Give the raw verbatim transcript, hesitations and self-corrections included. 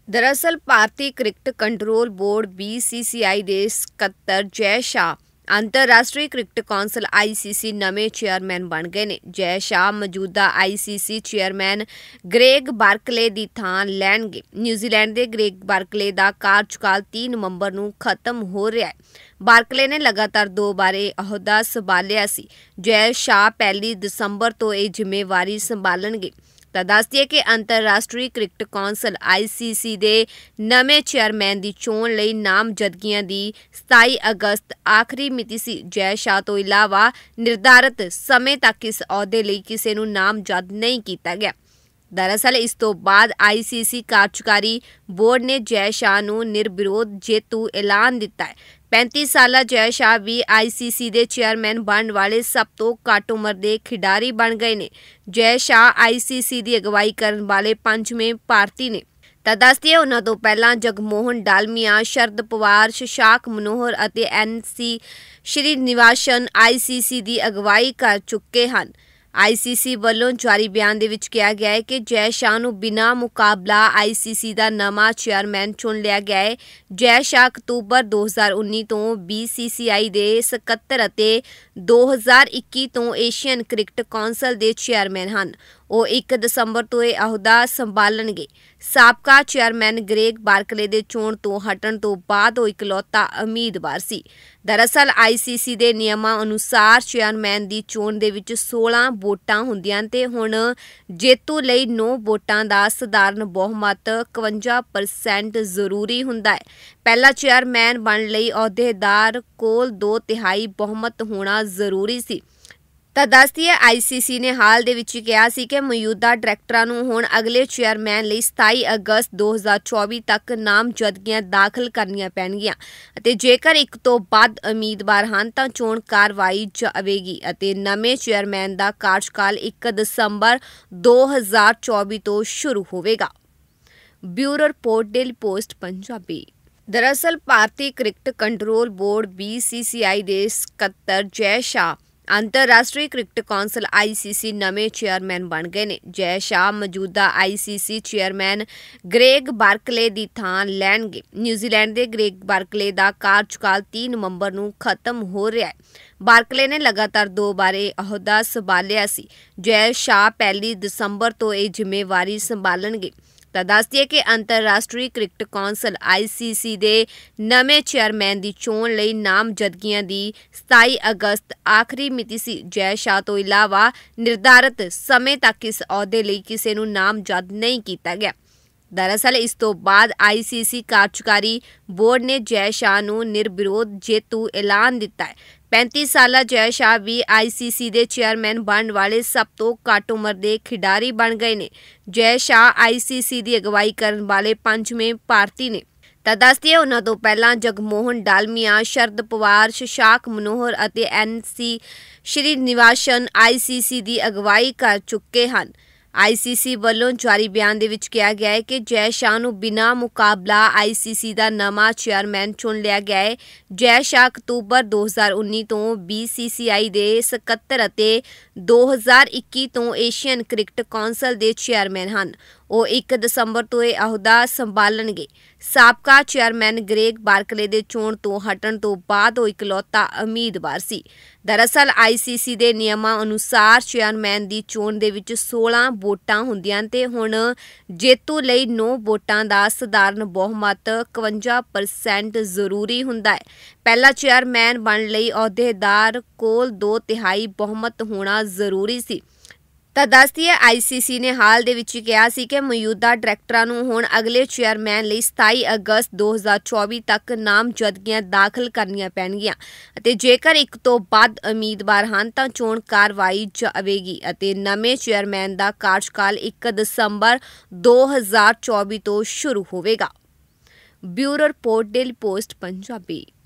दरअसल भारतीय cricket control board B C C I ਦੇ ਸਕੱਤਰ ਜੈ ਸ਼ਾਹ अंतरराष्ट्रीय क्रिकेट कौंसल आई सी सी नवे चेयरमैन बन गए ने। जय शाह मौजूदा I C C chairman Greg Barclay की थां लैणगे। न्यूजीलैंड के ग्रेग बार्कले का कार्यकाल तीन नवंबर ਨੂੰ खत्म हो रहा है। बार्कले ने लगातार दो बार अहुदा संभालिया सी। जय शाह पहली दसंबर तो यह जिम्मेवारी संभालणगे। ਤਾਂ ਦੱਸ ਦਈਏ ਕਿ ਅੰਤਰਰਾਸ਼ਟਰੀ ਕ੍ਰਿਕਟ ਕੌਂਸਲ आई सी सी ਦੇ ਨਵੇਂ ਚੇਅਰਮੈਨ ਦੀ ਚੋਣ ਲਈ ਨਾਮਜ਼ਦਗੀਆਂ ਦੀ ਸਤਾਈ ਅਗਸਤ ਆਖਰੀ ਮਿਤੀ ਸੀ। ਜੈ ਸ਼ਾਹ ਤੋਂ ਇਲਾਵਾ ਨਿਰਧਾਰਤ ਸਮੇਂ ਤੱਕ ਇਸ ਅਹੁਦੇ ਲਈ ਕਿਸੇ ਨੂੰ ਨਾਮਜ਼ਦ ਨਹੀਂ ਕੀਤਾ ਗਿਆ। दरअसल इस तो बाद आई सी सी कार्यकारी बोर्ड ने जय शाह ਨੂੰ निर्विरोध जेतू ऐलान दिता है। पैंतीस साला जय शाह भी आई सी सी ਦੇ ਚੇਅਰਮੈਨ ਬਣਨ ਵਾਲੇ ਸਭ ਤੋਂ ਘੱਟ ਉਮਰ ਦੇ ਖਿਡਾਰੀ ਬਣ ਗਏ ਨੇ। ਜੈ ਸ਼ਾਹ आई सी सी ਦੀ ਅਗਵਾਈ ਕਰਨ ਵਾਲੇ ਪੰਜਵੇਂ ਭਾਰਤੀ ਨੇ। ਤਾਂ ਦੱਸਦੀਏ ਉਹਨਾਂ ਤੋਂ ਪਹਿਲਾਂ ਜਗਮੋਹਨ ਡਾਲਮੀਆ, ਸ਼ਰਦ ਪਵਾਰ, ਸ਼ਸ਼ਾਕ ਮਨੋਹਰ ਅਤੇ ਐਨ ਸੀ ਸ਼੍ਰੀ ਨਿਵਾਸਨ आई सी सी ਦੀ ਅਗਵਾਈ ਕਰ ਚੁੱਕੇ ਹਨ। आई सी सी ਵੱਲੋਂ ਜਾਰੀ ਬਿਆਨ ਦੇ ਵਿੱਚ ਕਿਹਾ ਗਿਆ ਹੈ ਕਿ ਜੈ ਸ਼ਾਹ ਨੂੰ ਬਿਨਾਂ ਮੁਕਾਬਲਾ आई सी सी ਦਾ ਨਵਾਂ ਚੇਅਰਮੈਨ ਚੁਣ ਲਿਆ ਗਿਆ ਹੈ। ਜੈ ਸ਼ਾਹ ਅਕਤੂਬਰ ਦੋ ਹਜ਼ਾਰ ਉੱਨੀ ਤੋਂ ਬੀ ਸੀ ਸੀ ਆਈ ਦੇ ਸਕੱਤਰ ਅਤੇ ਦੋ ਹਜ਼ਾਰ ਇੱਕੀ ਤੋਂ ਏਸ਼ੀਅਨ ਕ੍ਰਿਕਟ ਕੌਂਸਲ ਦੇ ਚੇਅਰਮੈਨ ਹਨ। ਉਹ ਇੱਕ ਦਸੰਬਰ ਤੋਂ ਇਹ ਅਹੁਦਾ ਸੰਭਾਲਣਗੇ। ਸਾਬਕਾ ਚੇਅਰਮੈਨ ਗ੍ਰੇਗ ਬਾਰਕਲੇ ਦੇ ਚੋਣ ਤੋਂ ਹਟਣ ਤੋਂ ਬਾਅਦ ਉਹ ਇਕਲੌਤਾ ਉਮੀਦਵਾਰ ਸੀ। ਦਰਅਸਲ आई सी सी ਦੇ ਨਿਯਮਾਂ ਅਨੁਸਾਰ ਚੇਅਰਮੈਨ ਦੀ ਚੋਣ ਦੇ ਵਿੱਚ ਸੋਲਾਂ ਵੋਟਾਂ ਹੁੰਦੀਆਂ ਤੇ ਹੁਣ ਜੇਤੂ ਲਈ ਨੌ ਵੋਟਾਂ ਦਾ ਸਧਾਰਨ ਬਹੁਮਤ ਇਕਵੰਜਾ ਪਰਸੈਂਟ ਜ਼ਰੂਰੀ ਹੁੰਦਾ ਹੈ। ਪਹਿਲਾ ਚੇਅਰਮੈਨ ਬਣਨ ਲਈ ਅਹੁਦੇਦਾਰ ਕੋਲ ਦੋ ਤਿਹਾਈ ਬਹੁਮਤ ਹੋਣਾ ਜ਼ਰੂਰੀ ਸੀ। ਤਾਂ ਦੱਸਦੀ ਹੈ आई सी सी ਨੇ ਹਾਲ ਦੇ ਵਿੱਚ ਕਿਹਾ ਸੀ ਕਿ ਮੌਜੂਦਾ ਡਾਇਰੈਕਟਰਾਂ ਨੂੰ ਹੁਣ ਅਗਲੇ ਚੇਅਰਮੈਨ ਲਈ ਸਤਾਈ ਅਗਸਤ ਦੋ ਹਜ਼ਾਰ ਚੌਵੀ ਤੱਕ ਨਾਮਜ਼ਦਗੀਆਂ ਦਾਖਲ ਕਰਨੀਆਂ ਪੈਣਗੀਆਂ ਅਤੇ ਜੇਕਰ ਇੱਕ ਤੋਂ ਵੱਧ ਉਮੀਦਵਾਰ ਹਨ ਤਾਂ ਚੋਣ ਕਾਰਵਾਈ ਜਾਵੇਗੀ ਅਤੇ ਨਵੇਂ ਚੇਅਰਮੈਨ ਦਾ ਕਾਰਜਕਾਲ ਇੱਕ ਦਸੰਬਰ ਦੋ ਹਜ਼ਾਰ ਚੌਵੀ ਤੋਂ ਸ਼ੁਰੂ ਹੋਵੇਗਾ। Bureau report Daily Post Punjabi. ਦਰਅਸਲ ਭਾਰਤੀ cricket control board B C C I ਦੇ ਸਕੱਤਰ ਜੈ ਸ਼ਾਹ अंतरराष्ट्रीय क्रिकेट कौंसल आई सी सी नवे चेयरमैन बन गए ने। जय शाह मौजूदा I C C chairman Greg Barclay की थां लैणगे। न्यूजीलैंड के ग्रेग बार्कले का कार्यकाल तीन नवंबर ਨੂੰ खत्म हो रहा है। बार्कले ने लगातार दो बार अहुदा संभालिया सी। जय शाह पहली दसंबर तो यह जिम्मेवारी संभालणगे। ਤਾਂ ਦੱਸ ਦਈਏ ਕਿ ਅੰਤਰਰਾਸ਼ਟਰੀ ਕ੍ਰਿਕਟ ਕੌਂਸਲ आई सी सी ਦੇ ਨਵੇਂ ਚੇਅਰਮੈਨ ਦੀ ਚੋਣ ਲਈ ਨਾਮਜ਼ਦਗੀਆਂ ਦੀ ਸਤਾਈ ਅਗਸਤ ਆਖਰੀ ਮਿਤੀ ਸੀ। ਜੈ ਸ਼ਾਹ ਤੋਂ ਇਲਾਵਾ ਨਿਰਧਾਰਤ ਸਮੇਂ ਤੱਕ ਇਸ ਅਹੁਦੇ ਲਈ ਕਿਸੇ ਨੂੰ ਨਾਮਜ਼ਦ ਨਹੀਂ ਕੀਤਾ ਗਿਆ। ਦਰਅਸਲ ਇਸ ਤੋਂ ਬਾਅਦ आई सी सी कार्यकारी बोर्ड ने जय शाह ਨੂੰ निर्विरोध जेतू ऐलान दिता है। पैंतीस साला जय शाह भी आई सी सी ਦੇ ਚੇਅਰਮੈਨ ਬਣਨ ਵਾਲੇ ਸਭ ਤੋਂ ਘੱਟ ਉਮਰ ਦੇ ਖਿਡਾਰੀ ਬਣ ਗਏ ਨੇ। ਜੈ ਸ਼ਾਹ आई सी सी ਦੀ ਅਗਵਾਈ ਕਰਨ ਵਾਲੇ ਪੰਜਵੇਂ ਭਾਰਤੀ ਨੇ। ਤਾਂ ਦੱਸਦੀਏ ਉਹਨਾਂ ਤੋਂ ਪਹਿਲਾਂ ਜਗਮੋਹਨ ਡਾਲਮੀਆ, ਸ਼ਰਦ ਪਵਾਰ, ਸ਼ਸ਼ਾਕ ਮਨੋਹਰ ਅਤੇ ਐਨ ਸੀ ਸ਼੍ਰੀ ਨਿਵਾਸਨ आई सी सी ਦੀ ਅਗਵਾਈ ਕਰ ਚੁੱਕੇ ਹਨ। आई सी सी ਵੱਲੋਂ ਜਾਰੀ ਬਿਆਨ ਦੇ ਵਿੱਚ ਕਿਹਾ ਗਿਆ ਹੈ ਕਿ ਜੈ ਸ਼ਾਹ ਨੂੰ ਬਿਨਾਂ ਮੁਕਾਬਲਾ आई सी सी ਦਾ ਨਵਾਂ ਚੇਅਰਮੈਨ ਚੁਣ ਲਿਆ ਗਿਆ ਹੈ। ਜੈ ਸ਼ਾਹ ਅਕਤੂਬਰ ਦੋ ਹਜ਼ਾਰ ਉੱਨੀ ਤੋਂ ਬੀ ਸੀ ਸੀ ਆਈ ਦੇ ਸਕੱਤਰ ਅਤੇ ਦੋ ਹਜ਼ਾਰ ਇੱਕੀ ਤੋਂ ਏਸ਼ੀਅਨ ਕ੍ਰਿਕਟ ਕੌਂਸਲ ਦੇ ਚੇਅਰਮੈਨ ਹਨ। ਉਹ ਇੱਕ ਦਸੰਬਰ ਤੋਂ ਇਹ ਅਹੁਦਾ ਸੰਭਾਲਣਗੇ। ਸਾਬਕਾ ਚੇਅਰਮੈਨ ਗ੍ਰੇਗ ਬਾਰਕਲੇ ਦੇ ਚੋਣ ਤੋਂ ਹਟਣ ਤੋਂ ਬਾਅਦ ਉਹ ਇਕਲੌਤਾ ਉਮੀਦਵਾਰ ਸੀ। ਦਰਅਸਲ आई सी सी ਦੇ ਨਿਯਮਾਂ ਅਨੁਸਾਰ ਚੇਅਰਮੈਨ ਦੀ ਚੋਣ ਦੇ ਵਿੱਚ ਸੋਲਾਂ ਵੋਟਾਂ ਹੁੰਦੀਆਂ ਤੇ ਹੁਣ ਜੇਤੂ ਲਈ ਨੌ ਵੋਟਾਂ ਦਾ ਸਧਾਰਨ ਬਹੁਮਤ ਇਕਵੰਜਾ ਪਰਸੈਂਟ ਜ਼ਰੂਰੀ ਹੁੰਦਾ ਹੈ। ਪਹਿਲਾ ਚੇਅਰਮੈਨ ਬਣਨ ਲਈ ਅਹੁਦੇਦਾਰ ਕੋਲ ਦੋ ਤਿਹਾਈ ਬਹੁਮਤ ਹੋਣਾ ਜ਼ਰੂਰੀ ਸੀ। ਤਾਂ ਦੱਸਦੀ ਹੈ आई सी सी ਨੇ ਹਾਲ ਦੇ ਵਿੱਚ ਕਿਹਾ ਸੀ ਕਿ ਮੌਜੂਦਾ ਡਾਇਰੈਕਟਰਾਂ ਨੂੰ ਹੁਣ ਅਗਲੇ ਚੇਅਰਮੈਨ ਲਈ ਸਤਾਈ ਅਗਸਤ ਦੋ ਹਜ਼ਾਰ ਚੌਵੀ ਤੱਕ ਨਾਮਜ਼ਦਗੀਆਂ ਦਾਖਲ ਕਰਨੀਆਂ ਪੈਣਗੀਆਂ ਅਤੇ ਜੇਕਰ ਇੱਕ ਤੋਂ ਵੱਧ ਉਮੀਦਵਾਰ ਹਨ ਤਾਂ ਚੋਣ ਕਾਰਵਾਈ ਜਾਵੇਗੀ ਅਤੇ ਨਵੇਂ ਚੇਅਰਮੈਨ ਦਾ ਕਾਰਜਕਾਲ ਇੱਕ ਦਸੰਬਰ ਦੋ ਹਜ਼ਾਰ ਚੌਵੀ ਤੋਂ ਸ਼ੁਰੂ ਹੋਵੇਗਾ। Bureau report Daily Post Punjabi.